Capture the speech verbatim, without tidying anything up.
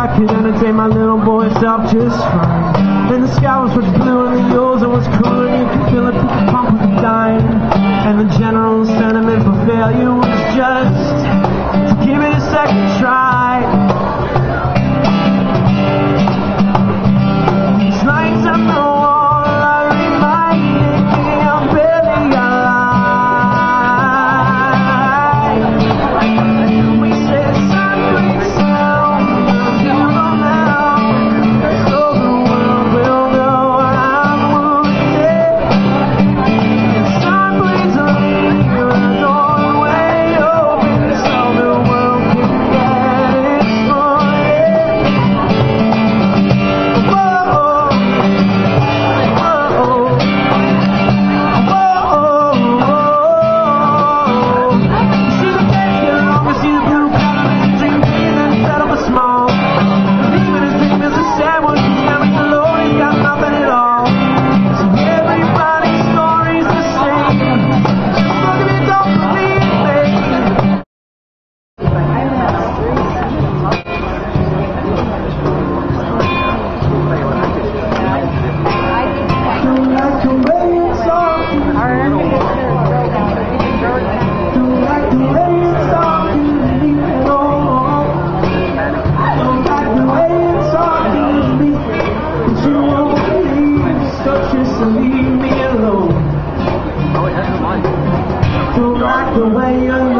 I could entertain my little boy self just fine. And the sky was much bluer and the ozone was cooler, and you could feel it, people pump with the dying. And the general sentiment for failure was just to give it a second try. These nights on the wall are reminding me I'm barely alive. We say the sun brings sound, beautiful now, so the world will know I'm wounded. The sun bleeds on me, the doorway open, so the world can get its morning. Whoa, whoa, whoa, whoa. See the days get longer, see the blue color and dream big and set up a small. Even his dream is a sandwich, he's carrying the load, he's got nothing at all. So everybody's story's the same. Just look at me, don't believe me. Don't like the way it's talking. Don't like the way it's talking to me at all. Don't like the way it's talking to me, but you won't believe, so just leave me alone. Don't like the way you're